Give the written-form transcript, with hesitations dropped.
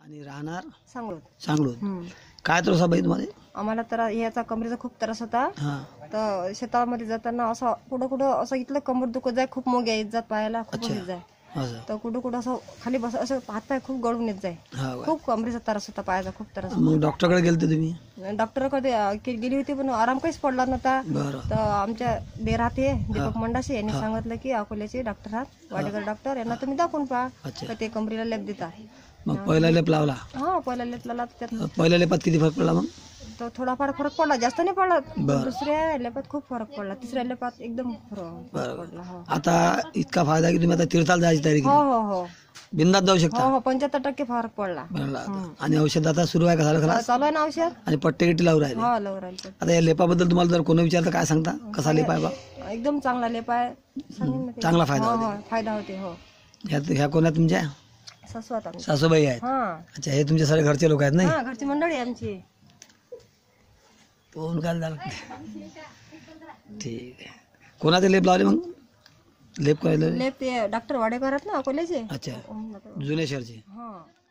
आणि राहणार सांगून सांगळून. काय त्रास बाई तुम्हाला? आम्हाला तर याचा कमरेचा खूप त्रास होता. हा तर शेतामध्ये जाताना असं कुठं कुठं असं इथलं कमर दुखत जाय, खूप मोग्या येत जात पायाला, खूप अच्छा. येत जाय. असं तर कुठं कुठं असं खाली बस असं हातपाय खूप गळून येत जाय. हा का? खूप कमरेचा त्रास होता, पायाचा खूप त्रास मग डॉक्टरकडे गेलते तुम्ही? होता. डॉक्टरकडे गेली होती पण आराम काहीच पडला नव्हता. बरं. तर आमच्या देराते दीपक मंडाशी यांनी सांगितलं की अकोल्याचे डॉक्टर आहात, वाडेकर डॉक्टर, यांना तुम्ही दाखवून पहा. अच्छा. तर ते कमरेला लेप देतात. मग पहिला लेप लावला? हा पहिला लेप लावला त्यात पहिल्या लेपात किती फरक पडला मग? तर थोडाफार फरक पडला, जास्त नाही पडला. बरं. दुसऱ्या लेपात खूप फरक पडला, तिसऱ्या लेपात एकदम फरक बरं. पडला. हो आता इतका फायदा आहे की तुम्ही आता तीर्थाला जायची तयारी हो केली, हो हो बिंदात जाऊ शकता. हो 75% फरक पडला. बरं. आणि औषध आता सुरू आहे का झालं खलास? चालू आहे ना औषध. आणि पट्टे गिट्टी लावून राहिले? हो लवकर राहील. आता या लेपाबद्दल तुम्हाला जर कोणी विचारलं काय सांगता, कसा लेप आहे बा? एकदम चांगला लेप आहे, सांगेन ना ते. चांगला फायदा हो होते. हो फायदा होते. हो ह्या कोणा तुमच्या सासू आता आमची. सासूबाई आहेत? हा अच्छा, हे तुमचे सगळे घरचे लोक आहेत नाही? हा घरची मंडळी आहे आमची. फोन काय झालं? ठीक आहे. कोणाचे लेप लावले मग? लेप काय लावले? लेप ते डॉक्टर वाडेकर आहेत ना अकोल्याचे. अच्छा, जुन्या शहरचे. हा